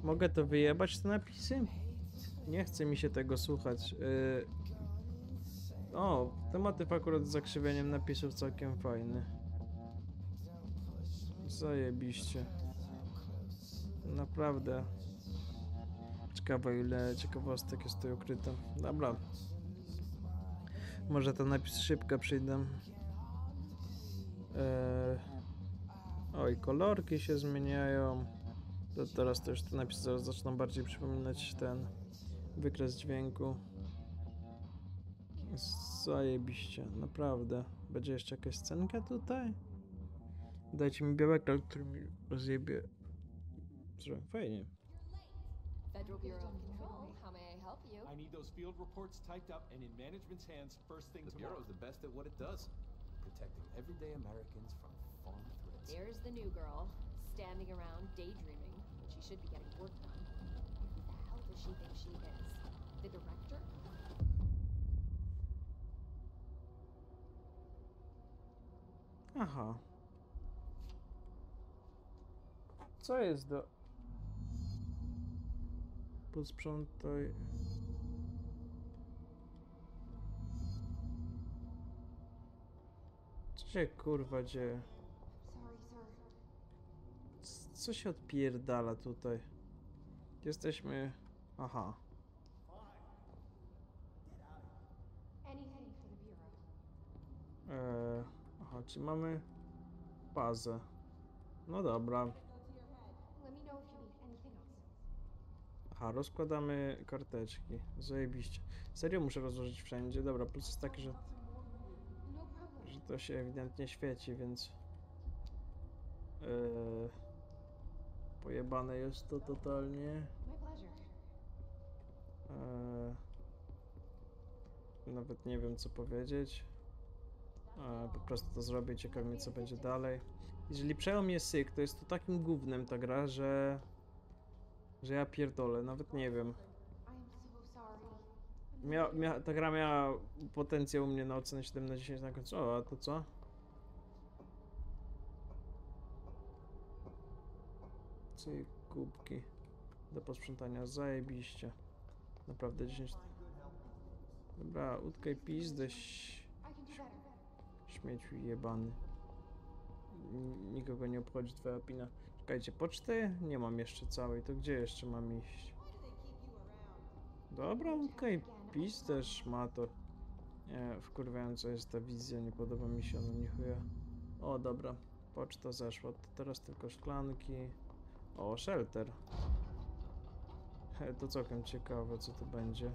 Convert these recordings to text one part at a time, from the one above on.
Mogę to wyjebać, te napisy? Nie chce mi się tego słuchać. O, ten motyw akurat z zakrzywieniem napisów całkiem fajny. Zajebiście. Naprawdę. Ciekawe, ile ciekawostek jest tutaj ukryte. Dobra. Może ten napis szybko przyjdę. Oj, kolorki się zmieniają. Teraz to już te napisy zaczną bardziej przypominać ten wykres dźwięku. Zajebiście, naprawdę. Będzie jeszcze jakaś scenka tutaj? Dajcie mi białeka, który mi rozjebie. Fajnie. Federal Bureau of Control, how may I help you? I need those field reports typed up and in management's hands first thing The tomorrow. Bureau's the best at what it does, protecting everyday Americans from foreign threats. There's the new girl, standing around daydreaming, when she should be getting work done. Who the hell does she think she is? The director? Aha. Co jest do... Posprzątaj... Co się kurwa dzieje? Sorry, sir. Co się odpierdala tutaj? Jesteśmy... Aha. Anything for the Bureau. Aha, czyli mamy... bazę. No dobra. Let me know if you need anything else. Aha, rozkładamy karteczki. Zajebiście. Serio muszę rozłożyć wszędzie. Dobra, plus jest taki, że No problem. to się ewidentnie świeci, więc... pojebane jest to totalnie. My pleasure. Nawet nie wiem co powiedzieć. Po prostu to zrobię, ciekawi mnie co będzie dalej. Jeżeli przejął mnie syk, to jest to takim gównem ta gra, że ja pierdolę, nawet nie wiem. I am so sorry. Ta gra miała potencjał u mnie na ocenę 7 na 10 na końcu. O, a to co? Cyk, kubki do posprzątania, zajebiście. Naprawdę 10. Dobra, utkaj pizdę, I can do better. śmieciu jebany. Nikogo nie obchodzi twoja opina. Czekajcie, poczty? Nie mam jeszcze całej, to gdzie jeszcze mam iść? Dobra, utkaj pizdę, szmato. Nie, wkurwiająca jest ta wizja, nie podoba mi się ona, nie chuja. O, dobra, poczta zeszła, to teraz tylko szklanki. O, shelter. To całkiem ciekawe, co to będzie.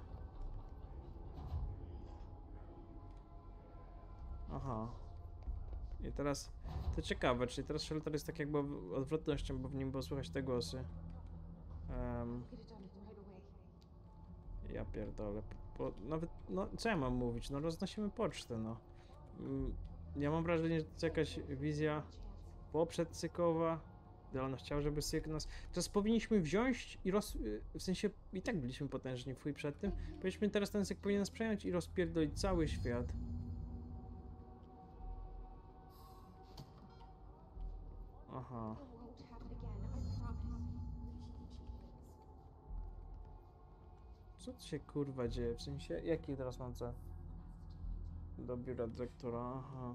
Aha. I teraz, to ciekawe, czyli teraz shelter jest tak jakby odwrotnością, bo w nim było słychać te głosy. Get it done right away. Ja pierdolę. Nawet, no co ja mam mówić? No roznosimy pocztę, no. Ja mam wrażenie, że to jest jakaś wizja poprzedcykowa. Ona chciała, żeby syk nas... Teraz powinniśmy wziąć i w sensie, i tak byliśmy potężni w chuj przed tym. Powinniśmy teraz ten syk powinien nas przejąć i rozpierdolić cały świat. Aha. It won't happen again, I promise. Co tu się kurwa dzieje? W sensie, jaki teraz mam cel? Do biura dyrektora, aha.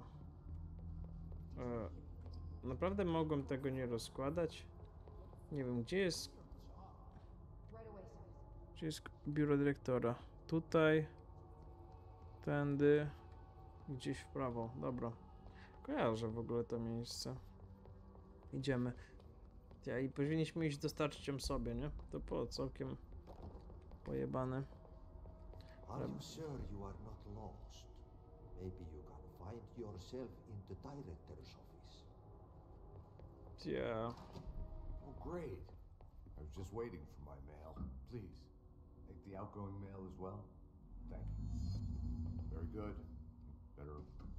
Naprawdę mogłem tego nie rozkładać? Nie wiem, gdzie jest... Right away, sir. Gdzie jest biuro dyrektora? Tutaj. Tędy. Gdzieś w prawo, dobra. Kojarzę w ogóle to miejsce. Idziemy. Ja i powinniśmy iść dostarczyć ją sobie, nie? To było całkiem pojebane. Are you sure you are not lost? Maybe you can find yourself in the director's office. Yeah. Oh, great. I was just waiting for my mail. Please, take the outgoing mail as well. Thank you. Very good. Better.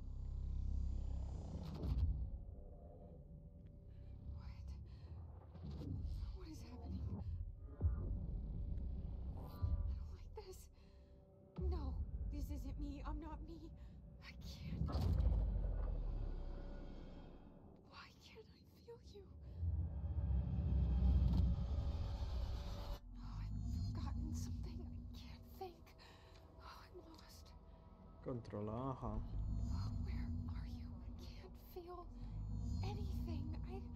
What is happening? I don't like this. No, this isn't me. I'm not me. I can't. Why can't I feel you? Kontrola, aha. Where are you? I can't feel anything.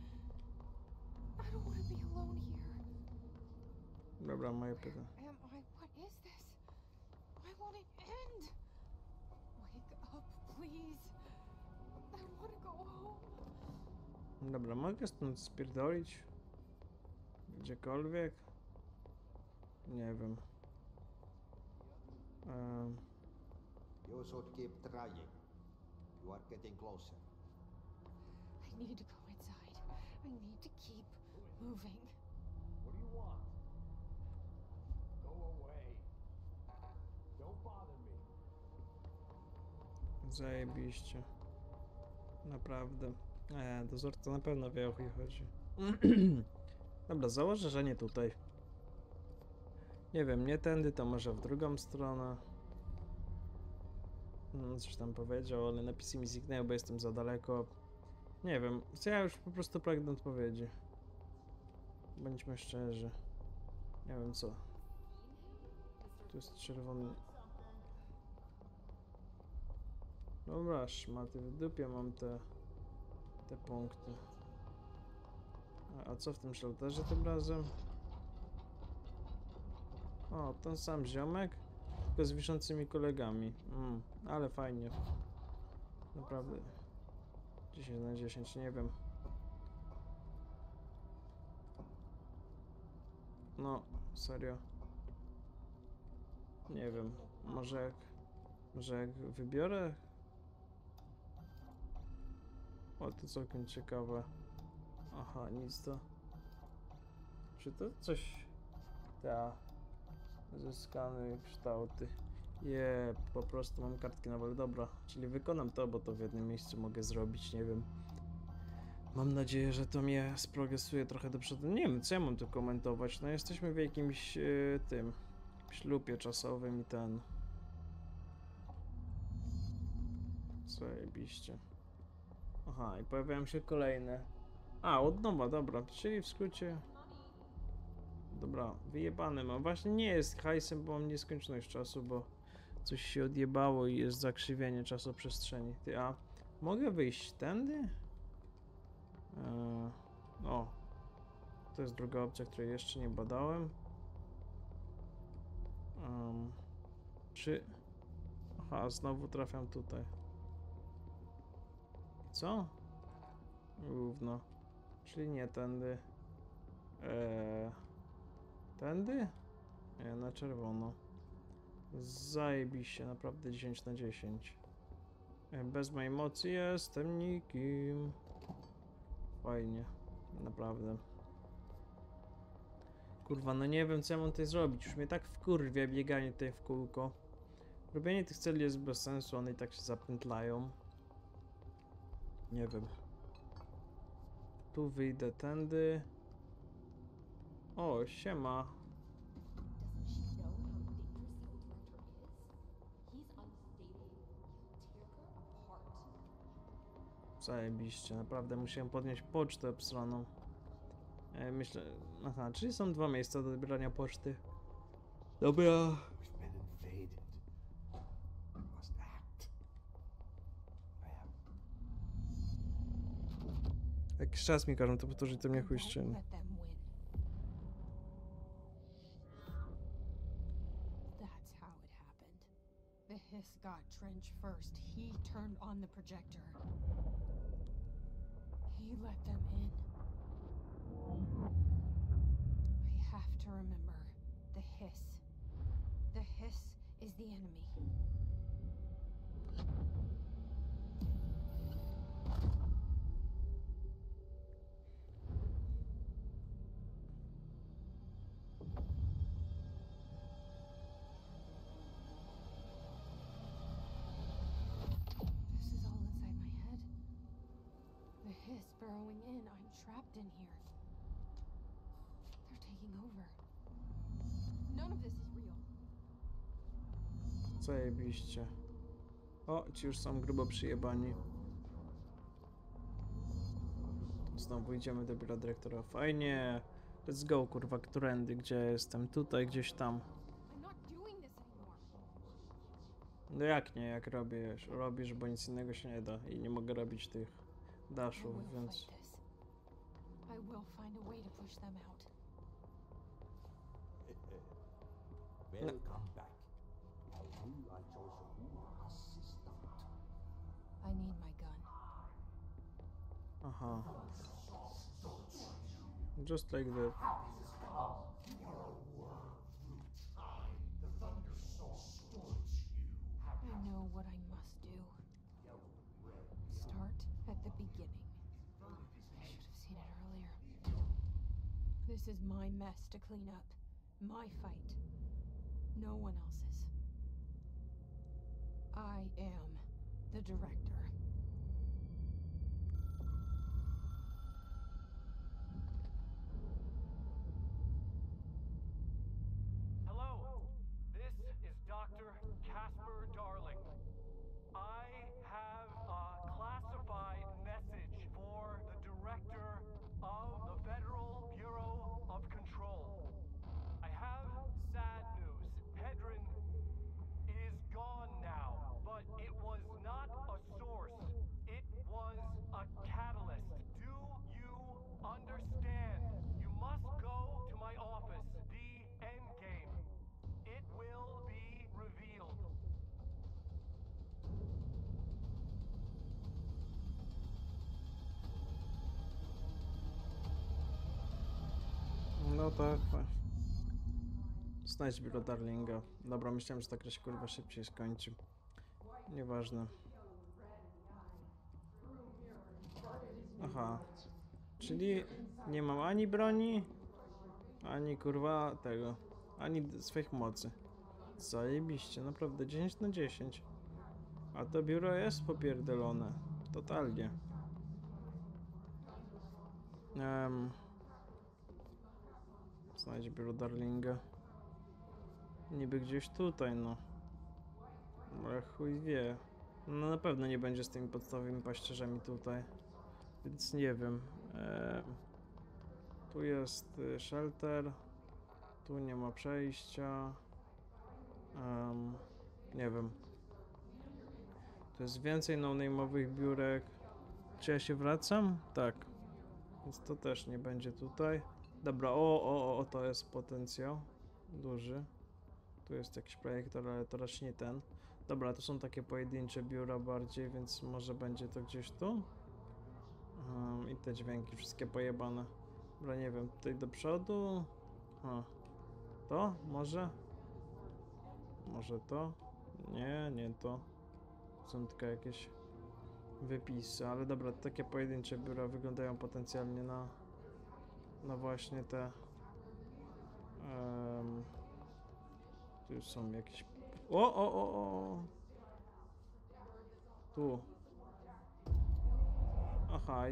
I don't want to be alone here. Dobra, moje pytanie. Am I? What is this? Why won't it end? Wake up, please. I want to go home. Dobra, mogę stąd spierdolić? Gdziekolwiek? Nie wiem. You should keep trying. You are getting closer. I need to go inside. I need to keep moving. What do you want? Go away. Don't bother me. Zajebiście. Naprawdę. Dozorca na pewno wie, o chuj chodzi. Dobra, założę, że nie tutaj. Nie wiem, nie tędy, to może w drugą stronę. No, coś tam powiedział, ale napisy mi zniknęły, bo jestem za daleko. Nie wiem, ja już po prostu pragnę odpowiedzi. Bądźmy szczerzy. Nie wiem co. Tu jest czerwony. Dobra, szmaty w dupie mam te punkty. A co w tym shelterze tym razem? O, ten sam ziomek, tylko z wiszącymi kolegami. Ale fajnie. Naprawdę. 10 na 10, nie wiem. No, serio. Nie wiem. Może jak wybiorę? O, to całkiem ciekawe. Aha, nic to. Czy to coś... Zyskane kształty. Po prostu mam kartki nowe. Dobra, czyli wykonam to, bo to w jednym miejscu mogę zrobić, nie wiem. Mam nadzieję, że to mnie sprogresuje trochę do przodu. Nie wiem, co ja mam tu komentować. No jesteśmy w jakimś ślupie czasowym i ten... Zajebiście. Aha, i pojawiają się kolejne. A, od nowa, dobra, czyli w skrócie... Dobra, wyjebane mam. Właśnie nie jest hajsem, bo mam nieskończoność czasu, bo coś się odjebało i jest zakrzywienie czasoprzestrzeni. Ty, a mogę wyjść tędy? O, to jest druga opcja, której jeszcze nie badałem. Czy... Aha, znowu trafiam tutaj. Co? Gówno. Czyli nie tędy. Tędy? Nie, na czerwono. Zajebiście, naprawdę 10 na 10. Bez mojej mocy jestem nikim. Fajnie, naprawdę. Kurwa, no nie wiem, co ja mam tutaj zrobić. Już mnie tak wkurwia bieganie tutaj w kółko. Robienie tych celi jest bez sensu, one i tak się zapętlają. Nie wiem. Tu wyjdę tędy. O, siema. Doesn't she know how dangerous the old director is? He's unstable. He'll tear her apart. Zajebiście, naprawdę musiałem podnieść pocztę obsraną. Myślę... Aha, czyli są dwa miejsca do odbierania poczty. Dobra. We've been invaded. We must act. I am. Jakiś czas mi każą to powtórzyć, to mnie chuj ściemy. Let them win. That's how it happened. The Hiss got Trench first. He turned on the projector. He let them in. I have to remember the Hiss. The Hiss is the enemy. This is all inside my head. The Hiss burrowing in. I'm trapped in here. They're taking over. None of this is real. Zajebiście. O, ci już są grubo przyjebani. Znowu idziemy do biura dyrektora. Fajnie. Let's go, kurwa, którędy, gdzie jestem? Tutaj, gdzieś tam. I'm not doing this anymore. No jak nie, jak robisz, bo nic innego się nie da i nie mogę robić tych I dashów, will więc... fight this. I will find a way to push them out. Welcome back. I knew I chose a good assistant. I need my gun. Aha. Just like that. I know what I must do. Start at the beginning. I should have seen it earlier. This is my mess to clean up. My fight. No one else's. I am the director. Hello, this is Dr. Casper Darling. I have a classified message for the director of the Federal Bureau of Control. I have sad news. Hedron is gone now, but it was not a source. It was a catalyst. Do you understand? You must go to my office, the Endgame. It will be revealed. No tak. Znajdź biuro Darlinga. Dobra, myślałem, że ta gra się kurwa szybciej skończy. Nieważne. Aha. Czyli nie mam ani broni, ani kurwa tego, ani swoich mocy. Zajebiście, naprawdę 10 na 10. A to biuro jest popierdolone. Totalnie. Znajdź biuro Darlinga. Niby gdzieś tutaj, no. Ale chuj wie. No na pewno nie będzie z tymi podstawowymi paścierzami tutaj. Więc nie wiem. Tu jest shelter. Tu nie ma przejścia. Nie wiem. To jest więcej no-name'owych biurek. Czy ja się wracam? Tak. Więc to też nie będzie tutaj. Dobra, o, to jest potencjał duży. Tu jest jakiś projektor, ale to raczej nie ten. Dobra, to są takie pojedyncze biura bardziej, więc może będzie to gdzieś tu. I te dźwięki wszystkie pojebane. Dobra, nie wiem, tutaj do przodu. To? Może? Może to? Nie to. Są tylko jakieś wypisy, ale dobra, takie pojedyncze biura wyglądają potencjalnie na właśnie te. Tu już są jakieś. O! Tu. Aha,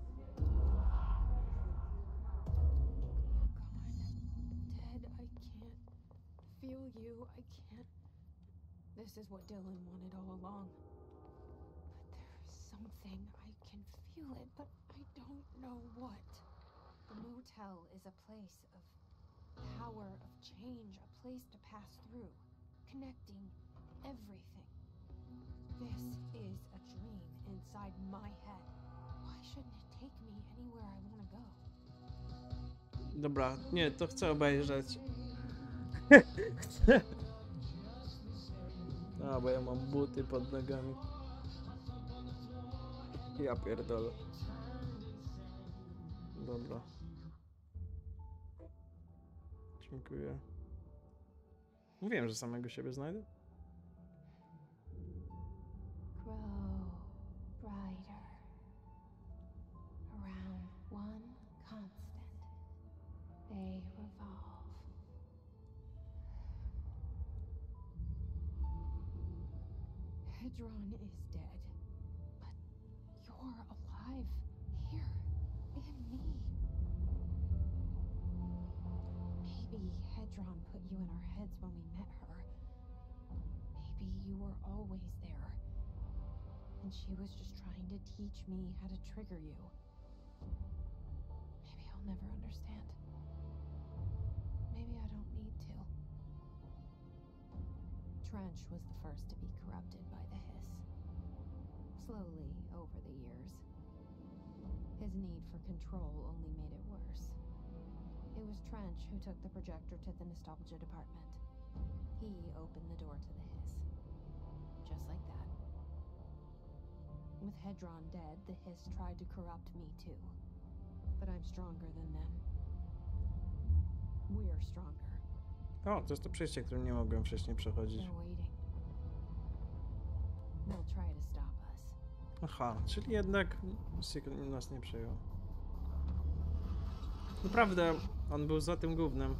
Ted, I can't feel you. I can't. This is what Dylan wanted all along. But there's something. I can feel it, but I don't know what. The motel is a place of power, of change, a place to pass through, connecting everything. This is a dream inside my head. Why shouldn't it take me anywhere I want to go? dobra, nie, to chcę obejrzeć. A, bo ja mam buty pod nogami. Ja pierdolę. Dobra. Dziękuję. Mówiłem, że samego siebie znajdę. Grow brighter around one constant. They revolve. Hedron is dead, but you're alive here in me. Maybe Hedron put you in our heads when we met her. Maybe you were always there, and she was just trying to teach me how to trigger you. Maybe I'll never understand. Maybe I don't need to. Trench was the first to be corrupted by the Hiss. Slowly, over the years, his need for control only made it worse. It was Trench who took the projector to the nostalgia department. He opened the door to the Hiss. Just like that. With Hedron dead, the Hiss tried to corrupt me too. But I'm stronger than them. We're stronger. O, to jest to przejście, którym nie mogłem wcześniej przechodzić. They're waiting. They'll try to stop us. Aha, czyli jednak Secret nas nie przejął. Naprawdę, on był za tym gównem.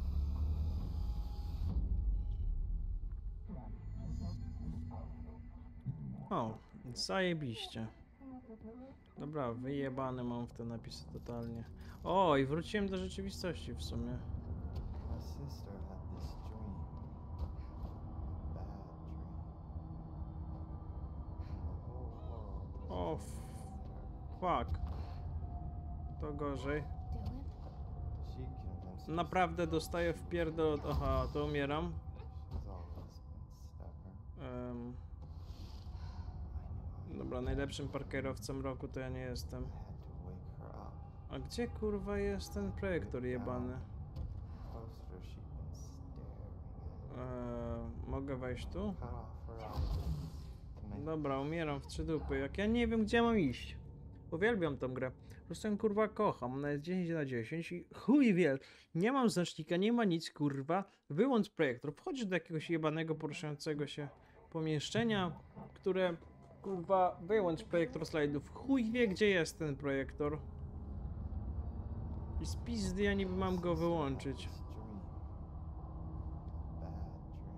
O, zajebiście. Dobra, wyjebany mam w te napisy totalnie. O, i wróciłem do rzeczywistości w sumie. My sister had this dream. A bad dream. The whole world was O, against her. fuck. To gorzej. Dylan? She convinced Naprawdę dostaję w pierdol od... Aha, to umieram. She's always been stubborn. Dobra, najlepszym parkerowcem roku to ja nie jestem. I had to wake her up. A gdzie kurwa jest ten projektor jebany? Closer she'd been staring at. Mogę wejść tu? Cut off her eyelids to make Dobra, umieram w 3 dupy. Jak ja nie wiem, gdzie mam iść. Uwielbiam tą grę. Po prostu ją kurwa kocham. Ona jest 10 na 10 i chuj wie. Nie mam znacznika, nie ma nic kurwa. Wyłącz projektor. Wchodzisz do jakiegoś jebanego, poruszającego się pomieszczenia, które kurwa wyłącz projektor slajdów. Chuj wie, gdzie jest ten projektor. I z pizdy ja niby mam go wyłączyć. this dream. A bad dream.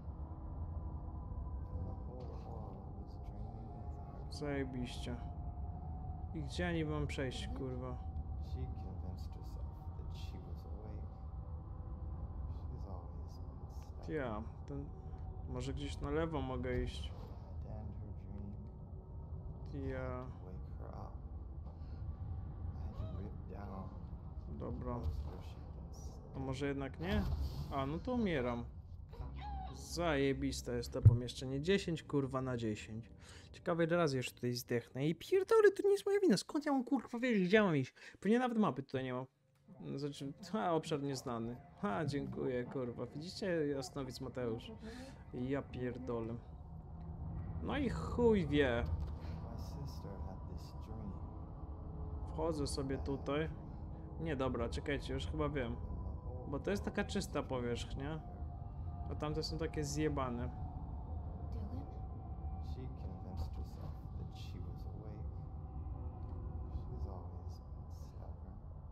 And the whole world was dreaming with her. Zajebiście. I gdzie ja niby mam przejść, kurwa? She convinced herself that she was awake. She's always been stubborn. Ja, ten... Może gdzieś na lewo mogę iść. I had to end her dream. Ja... Wake her up. I had to rip down Dobra. closer she'd been staring. A może jednak nie? A, no to umieram. Zajebiste jest to pomieszczenie. 10 kurwa na 10. Ciekawe, ile razy jeszcze tutaj zdechnę. I pierdolę, to nie jest moja wina. Skąd ja mam kurwa wiedzieć, gdzie mam iść? Pewnie nawet mapy tutaj nie mam. Znaczy, obszar nieznany. Dziękuję, kurwa. Widzicie, Jasnowic Mateusz. Ja pierdolę. No i chuj wie. My sister had this dream. Wchodzę sobie tutaj. Nie, dobra, czekajcie, już chyba wiem. And the whole Bo to jest taka czysta powierzchnia. A tamte są takie zjebane. Dylan? She convinced herself that she was awake. She's always been stubborn.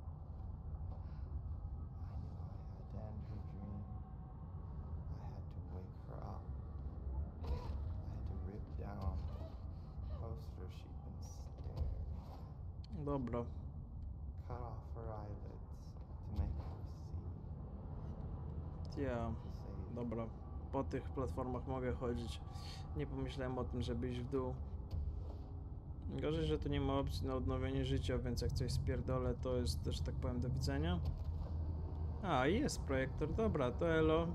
I knew I had to end her dream. I had to wake her up. I had to rip down the poster she'd been staring at. Dobra. Cut off her eyelids to make her see. Ja. To save Dobra. Po tych platformach mogę chodzić. Nie pomyślałem o tym, żeby iść w dół. Gorzej, że tu nie ma opcji na odnowienie życia, więc jak coś spierdolę, to jest też, tak powiem, do widzenia. A, jest projektor. Dobra, to elo.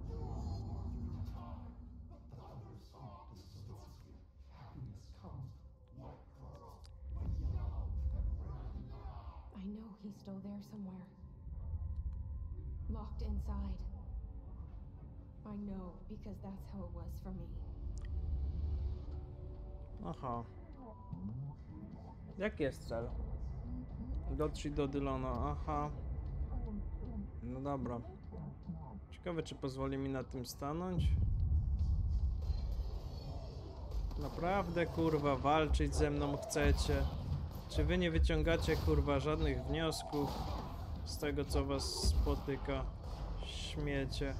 I know he's still there somewhere. Locked inside. I know, because that's how it was for me. Aha. Jaki jest cel? Dotrzeć do Dylana. Aha. No dobra. Ciekawe, czy pozwoli mi na tym stanąć? Naprawdę, kurwa, walczyć ze mną chcecie? Czy wy nie wyciągacie, kurwa, żadnych wniosków z tego, co was spotyka? Śmiecie.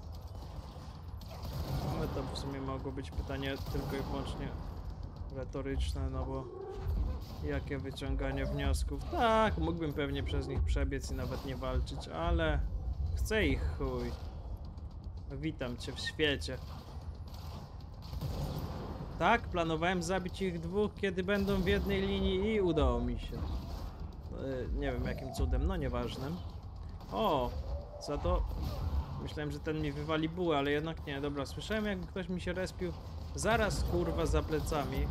No to w sumie mogło być pytanie tylko i wyłącznie retoryczne, no bo jakie wyciąganie wniosków? Tak, mógłbym pewnie przez nich przebiec i nawet nie walczyć, ale chcę ich chuj. Witam cię w świecie. Tak, planowałem zabić ich dwóch, kiedy będą w jednej linii i udało mi się. Nie wiem jakim cudem, no nieważne. O, za to Myślałem, że ten mi wywali bułę, ale jednak nie. Dobra, słyszałem, jakby ktoś mi się respił zaraz, kurwa, za plecami.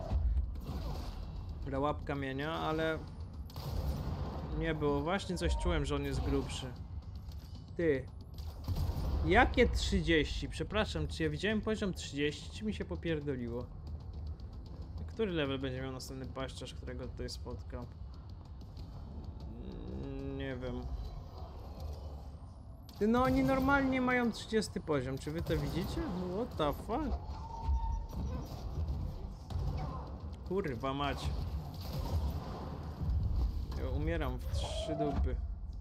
Łap kamienia, ale nie było. Właśnie coś czułem, że on jest grubszy. Ty. Jakie 30? Przepraszam, czy ja widziałem poziom 30, czy mi się popierdoliło? Który level będzie miał następny paździerz, którego tutaj spotkam? Nie wiem. Ty, no oni normalnie mają 30 poziom, czy wy to widzicie? What the fuck? Kurwa mać. Ja umieram w 3 dupy.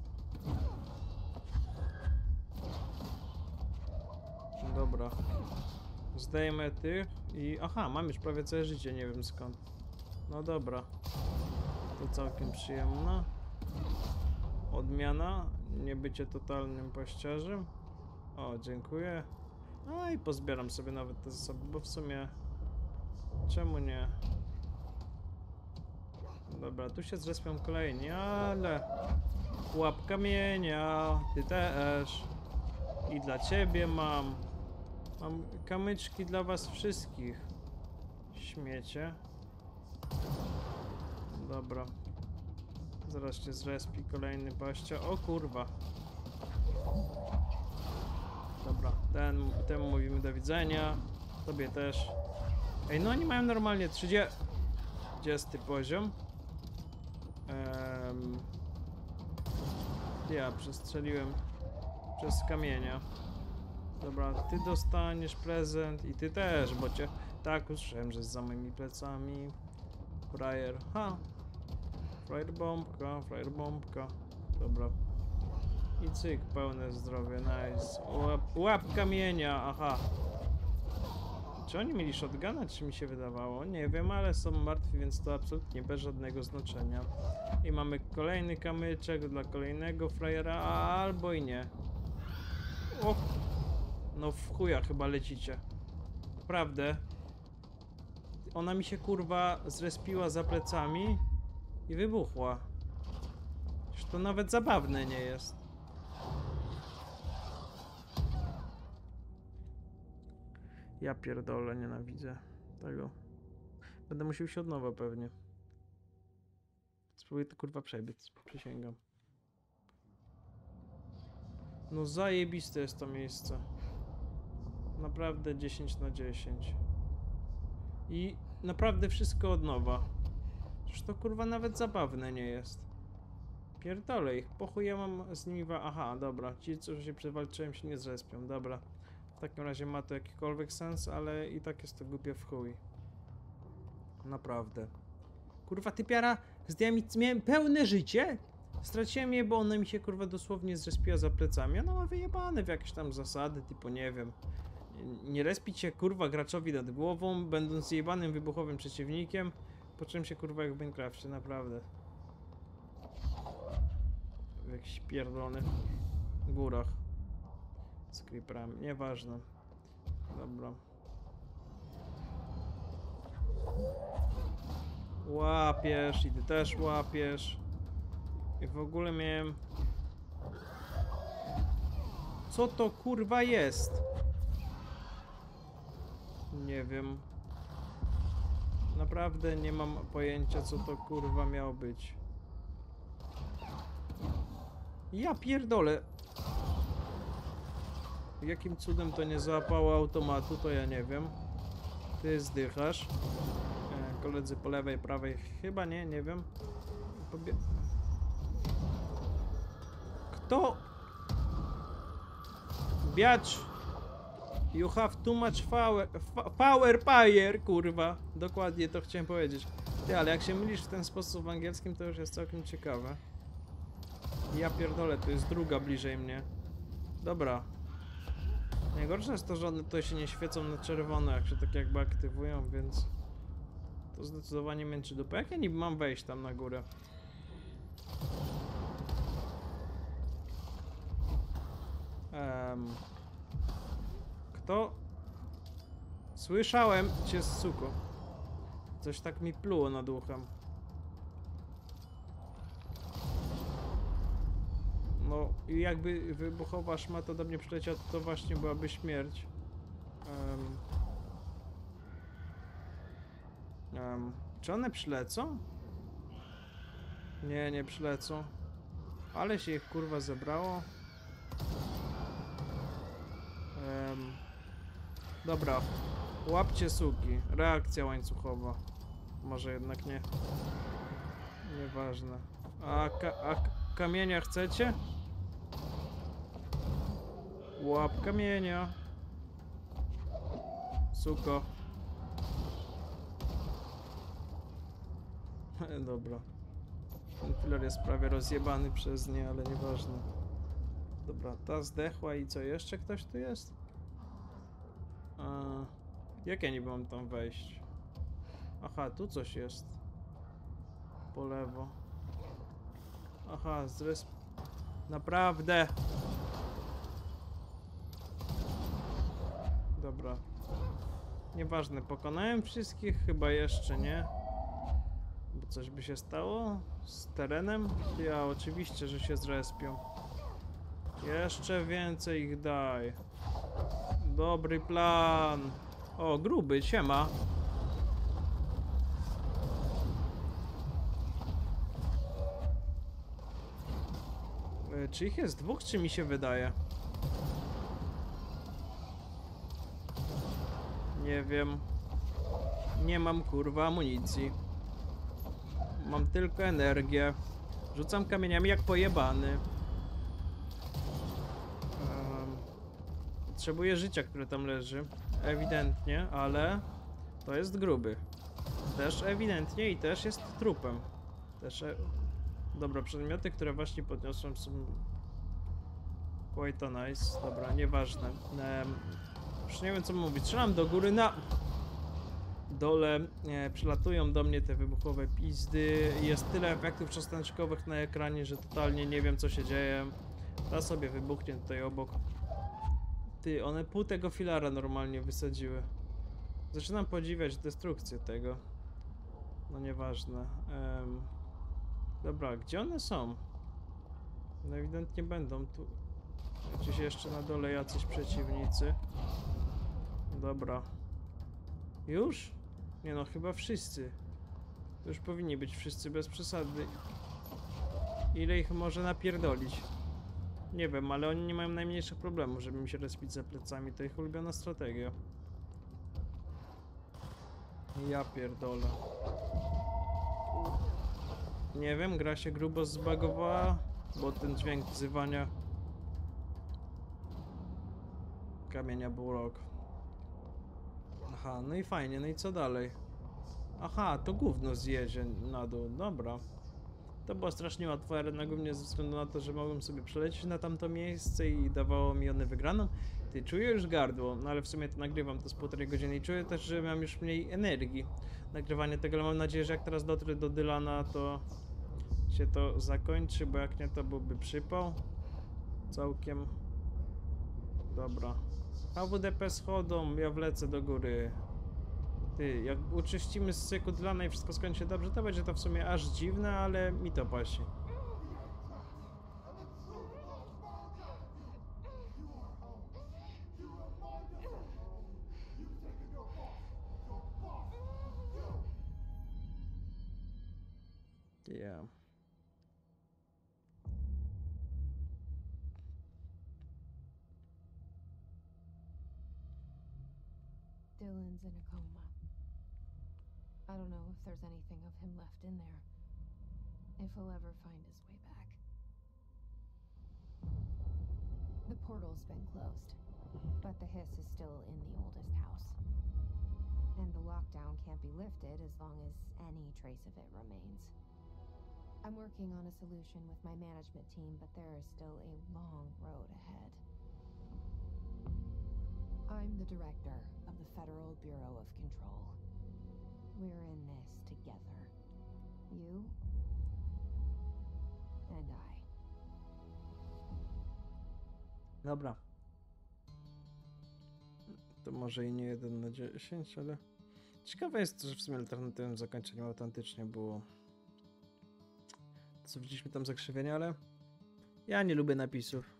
Dobra. Zdejmę tych i... Aha, mam już prawie całe życie, nie wiem skąd. No dobra. To całkiem przyjemna. Odmiana. Nie bycie totalnym paściarzem. O, dziękuję. No i pozbieram sobie nawet te zasoby, bo w sumie... Czemu nie? Dobra, tu się zrespią kolejni, ale... Łap kamienia, ty też. I dla ciebie mam. Mam kamyczki dla was wszystkich. Śmiecie. Dobra. Zaraz się zrespi kolejny paścia. O kurwa. Dobra, temu mówimy do widzenia. Tobie też. Ej, no oni mają normalnie 30 poziom. Ja przestrzeliłem przez kamienia. Dobra, ty dostaniesz prezent i ty też, bo cię... Tak, usłyszałem, że jest za moimi plecami. Frajer. Ha! Frajer bombka. Dobra. I cyk, pełne zdrowie, nice. Łap kamienia, aha. Czy oni mieli shotguna, czy mi się wydawało? Nie wiem, ale są martwi, więc to absolutnie bez żadnego znaczenia. I mamy kolejny kamyczek dla kolejnego frajera, albo i nie. O! No w chuja chyba lecicie. Naprawdę. Ona mi się kurwa zrespiła za plecami i wybuchła. Już to nawet zabawne nie jest. Ja pierdolę, nienawidzę tego. Będę musiał się od nowa pewnie. Spróbuję to kurwa przebiec, przysięgam. No zajebiste jest to miejsce. Naprawdę 10 na 10. I naprawdę wszystko od nowa. Przecież to kurwa nawet zabawne nie jest. Pierdolę ich, po chuj ja mam z nimi Aha, dobra, ci co się przewalczyłem się nie zrespią, dobra. W takim razie ma to jakikolwiek sens, ale i tak jest to głupie w chuj. Naprawdę. Kurwa typiara, miałem pełne życie. Straciłem je, bo ona mi się kurwa dosłownie zrespiła za plecami. Ona ma wyjebane w jakieś tam zasady, typu nie wiem. Nie respić się kurwa graczowi nad głową, będąc zjebanym wybuchowym przeciwnikiem. Poczułem się kurwa jak w Minecrafcie, naprawdę. W jakichś pierdolonych górach. Z creeperami, nieważne. Dobra. Łapiesz i ty też łapiesz. I w ogóle miałem... Co to kurwa jest? Nie wiem. Naprawdę nie mam pojęcia, co to kurwa miało być. Ja pierdolę. Jakim cudem to nie załapało automatu, to ja nie wiem. Ty zdychasz. Koledzy po lewej, prawej chyba nie wiem. Kto? Biacz! You have too much power, kurwa. Dokładnie to chciałem powiedzieć. Ty, ale jak się mylisz w ten sposób w angielskim, to już jest całkiem ciekawe. Ja pierdolę, to jest druga bliżej mnie. Dobra. Najgorsze jest to, że one tutaj się nie świecą na czerwono, jak się tak jakby aktywują, więc... To zdecydowanie męczy dupę. Jak ja niby mam wejść tam na górę? Kto? Słyszałem cię, suko. Coś tak mi pluło nad uchem. No, i jakby wybuchowa szmata do mnie przyleciała, to właśnie byłaby śmierć. Czy one przylecą? Nie, nie przylecą. Ale się ich kurwa zebrało. Dobra. Łapcie suki. Reakcja łańcuchowa. Może jednak nie. Nieważne. A kamienia chcecie? Łap kamienia. Suko. Dobra. Ten filar jest prawie rozjebany przez nie, ale nieważne. Dobra, ta zdechła i co? Jeszcze ktoś tu jest? Jak ja niby mam tam wejść? Aha, tu coś jest. Po lewo. Aha, Naprawdę! Dobra. Nieważne, pokonałem wszystkich? Chyba jeszcze nie. Bo coś by się stało z terenem? Ja, oczywiście, że się zrespią. Jeszcze więcej ich daj. Dobry plan. O, gruby, siema. Czy ich jest dwóch, czy mi się wydaje? Nie wiem. Nie mam kurwa amunicji. Mam tylko energię. Rzucam kamieniami jak pojebany. Potrzebuję życia, które tam leży. Ewidentnie, ale to jest gruby. Też ewidentnie i też jest trupem. Też... Dobra, przedmioty, które właśnie podniosłem są... Quite nice. Dobra, nieważne. Już nie wiem co mówić. Strzelam do góry na... Dole przylatują do mnie te wybuchowe pizdy. Jest tyle efektów cząsteczkowych na ekranie, że totalnie nie wiem co się dzieje. Ta sobie wybuchnie tutaj obok. Ty, one pół tego filara normalnie wysadziły. Zaczynam podziwiać destrukcję tego. No nieważne. Dobra, gdzie one są? No ewidentnie będą tu. Gdzieś jeszcze na dole jacyś przeciwnicy. Dobra. Już? Nie no, chyba wszyscy. Już powinni być wszyscy bez przesady. Ile ich może napierdolić? Nie wiem, ale oni nie mają najmniejszych problemów, żeby mi się respić za plecami. To ich ulubiona strategia. Ja pierdolę. Nie wiem, gra się grubo zbagowała, bo ten dźwięk wzywania kamienia był rok. Aha, no i fajnie, no i co dalej? Aha, to gówno zjedzie na dół, dobra. To była strasznie łatwa arena, głównie ze względu na to, że mogłem sobie przelecieć na tamto miejsce i dawało mi one wygraną. Ty, czuję już gardło, no ale w sumie to nagrywam to z 1,5 godziny i czuję też, że mam już mniej energii. Nagrywanie tego, ale mam nadzieję, że jak teraz dotrę do Dylana, to się to zakończy, bo jak nie, to byłby przypał. Całkiem. Dobra. AWDP schodzą, ja wlecę do góry. Ty, jak uczyścimy z syku Dylana i wszystko skończy się dobrze, to będzie to w sumie aż dziwne, ale mi to pasi. Yeah. Dylan's in a coma. I don't know if there's anything of him left in there. If he'll ever find his way back. The portal's been closed, but the hiss is still in the oldest house. And the lockdown can't be lifted as long as any trace of it remains. I'm working on a solution with my management team, but there is still a long road ahead. I'm the director of the Federal Bureau of Control. We're in this together. You and I. Dobra. To może i nie 1 na 10, ale... Ciekawe jest to, że w sumie alternatywnym zakończeniem autentycznie było... Co widzieliśmy tam zakrzywienia, ale... Ja nie lubię napisów.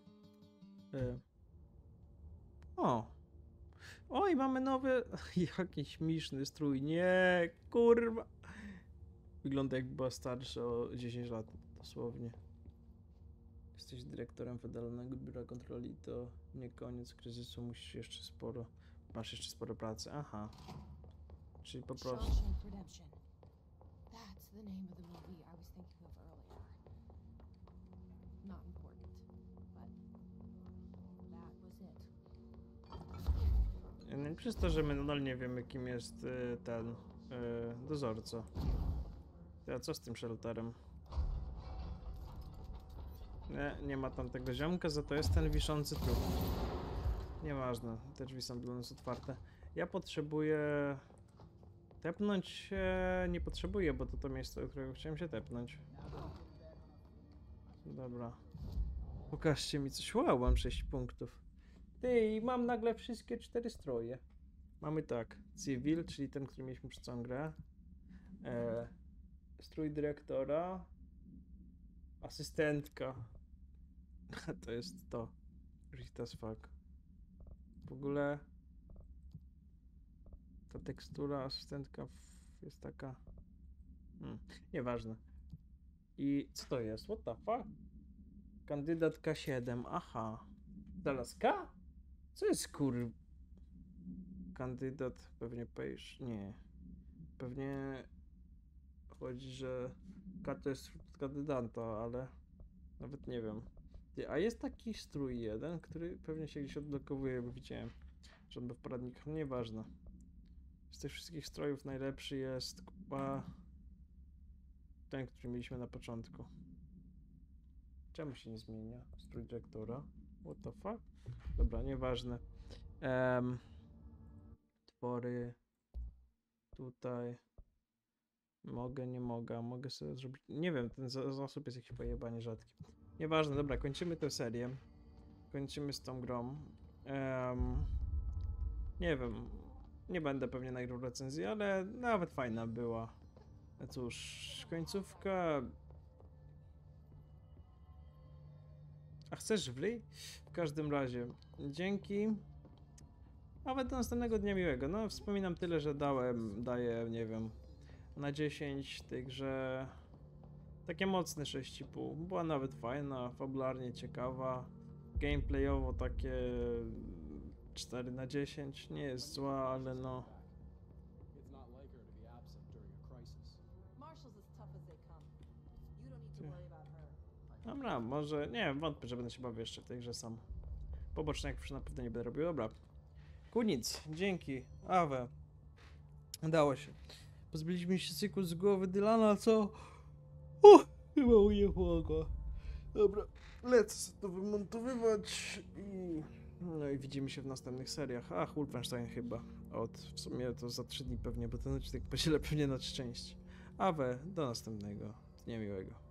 O! Oj, mamy nowy... Jakiś śmieszny strój. Nie, kurwa. Wygląda jakby była starsza o 10 lat, dosłownie. Jesteś dyrektorem Federalnego Biura Kontroli, to nie koniec kryzysu, masz jeszcze sporo pracy. Aha. Czyli po prostu... Shawshank Redemption. That's the name of the movie I was thinking of earlier. Not important, but that was it. No, przez to, że my nadal nie wiemy, kim jest ten dozorca. A co z tym shelterem? Nie ma tam tego ziomka, za to jest ten wiszący trup. Nieważne, te drzwi są dla nas otwarte. Ja potrzebuję... Tepnąć się nie potrzebuję, bo to miejsce, do którego chciałem się tepnąć. Dobra. Pokażcie mi coś. Wow, mam 6 punktów. Ty, mam nagle wszystkie 4 stroje. Mamy tak. Civil, czyli ten, który mieliśmy przez całą grę. Strój dyrektora. Asystentka. To jest to. Rita as fuck. W ogóle ta tekstura asystentka jest taka... nieważne. I co to jest? What the fuck? Kandydat K7. Aha. Zaraz K? Co jest Kandydat pewnie page. Nie. Pewnie chodzi, że K to jest kandydata, ale nawet nie wiem. A jest taki strój jeden, który pewnie się gdzieś odblokowuje, bo widziałem, że on był w poradnikach. No nieważne. Z tych wszystkich strojów najlepszy jest chyba ten, który mieliśmy na początku. Czemu się nie zmienia? Strój dyrektora. What the fuck? Dobra, nieważne. Twory. Tutaj. Mogę, nie mogę. Mogę sobie zrobić... Nie wiem, ten zasób jest jakiś pojebanie rzadki. Nieważne, dobra, kończymy tę serię. Kończymy z tą grą. Nie wiem. Nie będę pewnie nagrał recenzji, ale nawet fajna była. No cóż, końcówka... A chcesz wryj? W każdym razie, dzięki. Nawet do następnego dnia miłego. No, wspominam tyle, że daję, nie wiem, na 10 tej grze takie mocne 6,5. Była nawet fajna, fabularnie ciekawa. Gameplayowo takie 4 na 10. Nie jest zła, ale no... It's not like her to be absent during a crisis. Marshall's as tough as they come. You don't need to worry about her. Dobra, może... Nie wiem, wątpię, że będę się bawił jeszcze w tej grze sam. Poboczne jak już na pewno nie będę robił. Dobra. Kunic, dzięki. Awe. Udało się. Pozbyliśmy się cyklu z głowy Dylana, co? Chyba u nie pomogło. Dobra, lecę sobie to wymontowywać i... No i widzimy się w następnych seriach. Ach, Wolfenstein chyba. W sumie to za 3 dni pewnie, bo ten odcinek podzielę pewnie na 3 części. Awe, do następnego. Dnia miłego.